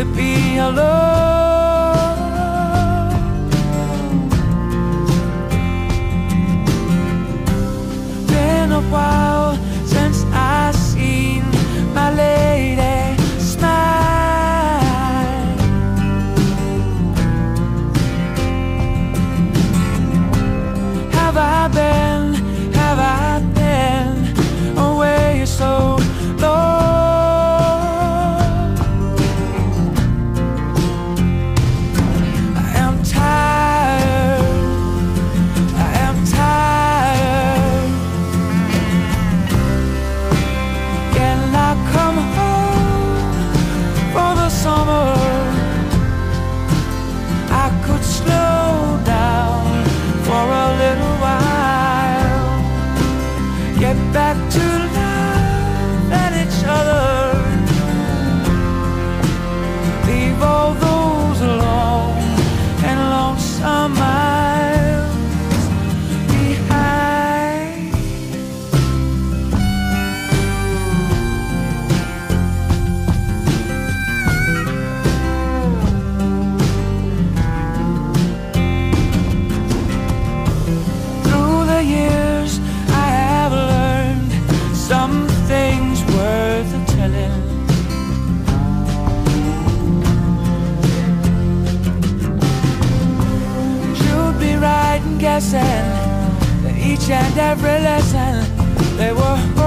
be alone. Been a while since I seen my lady smile. Have I been away so long? Back to love and each other. Leave all those alone and lonesome miles behind. Through the years I have learned some things worth the telling. You'd be right in guessing that each and every lesson they were